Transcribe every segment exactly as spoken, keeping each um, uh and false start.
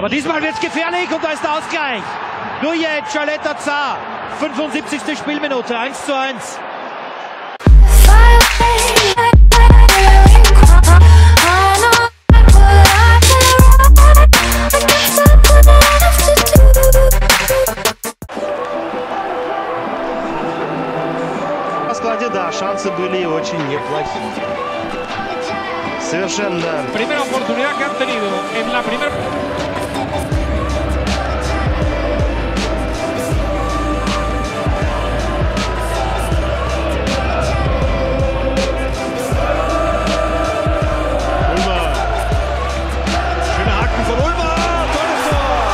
Aber diesmal wird es gefährlich und da ist der Ausgleich. Nur jetzt, Charletta Zar, fünfundsiebzigste Spielminute, eins zu eins. На складе, да, шансы были очень неплохие. Совершенно. Primera oportunidad que han tenido en la primera. Ulmer. Schöner Haken von Ulmer. Tolles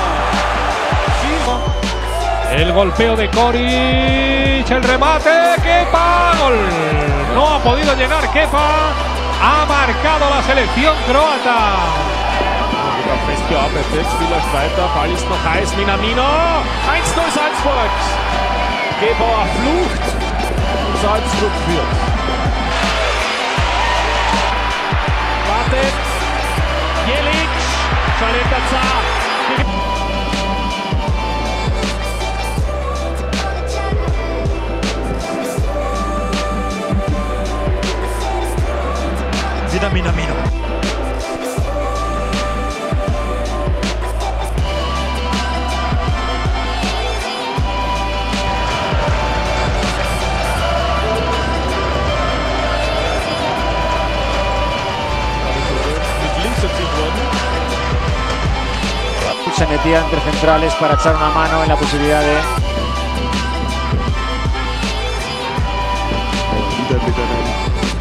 Tor. El golpeo de Koric, el remate, Kepa, gol. No ha podido llegar Kepa, ha marcado la selección croata. Fest bearbeitet, Spieler weiter, Ball ist noch heiß, Minamino, eins null Salzburg. Gebauer flucht und Salzburg führt. Wartet, Jelic, Charletta Zar. Wieder Minamino. Mit links erzielt worden. Se metía entre centrales para echar una mano en la posibilidad de... Wieder mit einem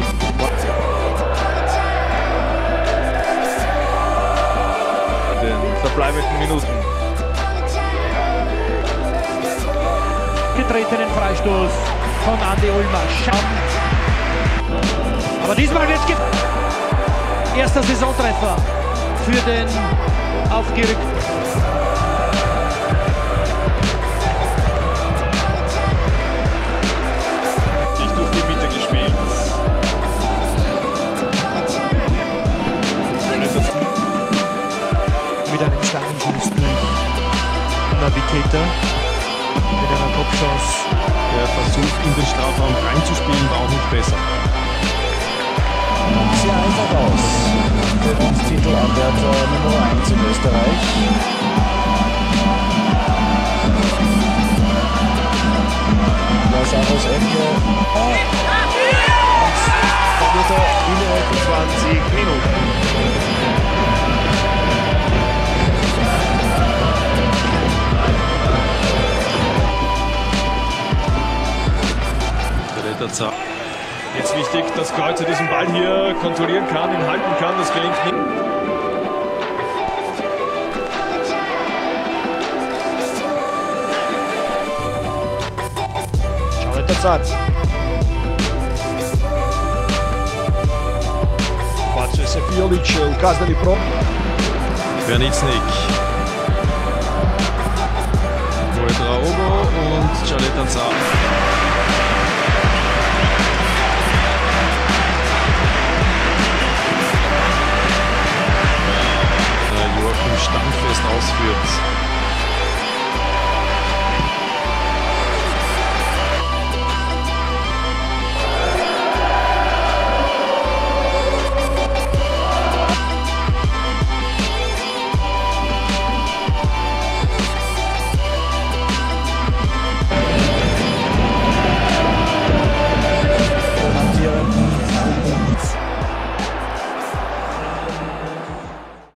Den verbleibenden Minuten. Getretenen Freistoß von Andi Ulmer. Schauen. Aber diesmal wird es ge erster Saisontreffer für den Aufgerückten. Nicht durch die Mitte gespielt. Mit einem starken Schuss durch Navigator. Mit einer Kopfchance. Der Versuch in den Strafraum reinzuspielen war auch nicht besser. Sehr einfach aus für den Titelanwärter Nummer eins in Österreich. Lazaros Ecke. Da wird er innerhalb von zwanzig Minuten. Charletta Zar. Jetzt wichtig, dass Kreuzer diesen Ball hier kontrollieren kann, ihn halten kann, das gelingt nicht. Charletta Zar. Patrzę se Fiolic, ukazali problem. Bernicnik. Uedraogo und Charletta Zar. Joachim standfest ausführt.